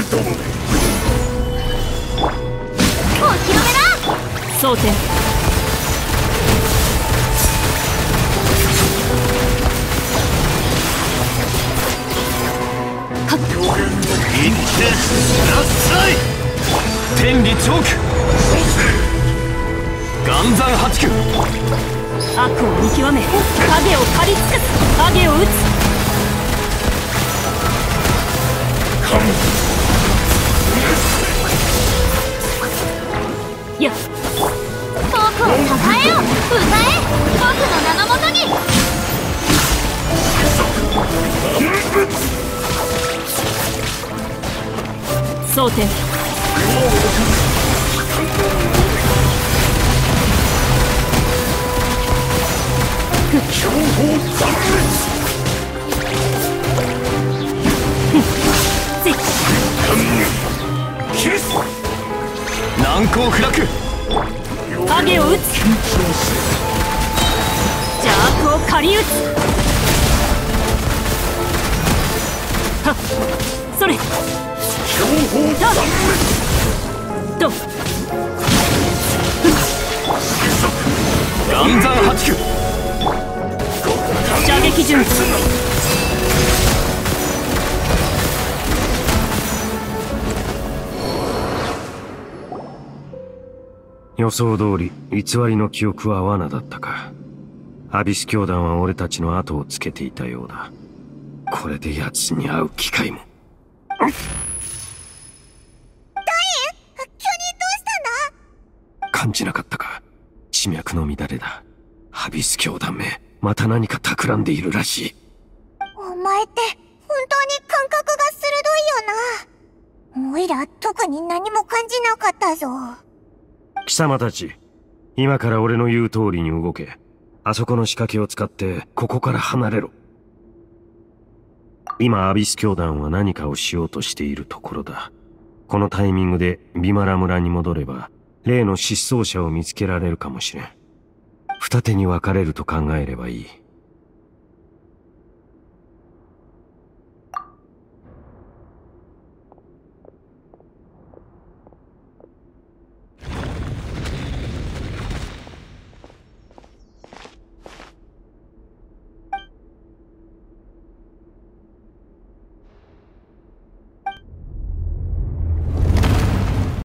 お披露目だ。 蒼天。 行ってらっしゃい。天理チョーク。岩山八九。 悪を見極め影を狩り尽くす。影を打つ。やっ僕を称えよ。歌え。僕の名のもとに。 蒼天。 難攻不落。 影を打つ。邪悪を狩り打つ。はっそれ。だと岩山八九。 射撃順。 予想通り偽りの記憶は罠だったか。アビス教団は俺たちの後をつけていたようだ。これで奴に会う機会も。 急にどうしたんだ。 感じなかったか。地脈の乱れだ。アビス教団めまた何か企んでいるらしい。 お前って本当に感覚が鋭いよな。おいら特に何も感じなかったぞ。 貴様たち、今から俺の言う通りに動け。あそこの仕掛けを使ってここから離れろ。今アビス教団は何かをしようとしているところだ。このタイミングでビマラ村に戻れば例の失踪者を見つけられるかもしれん。二手に分かれると考えればいい。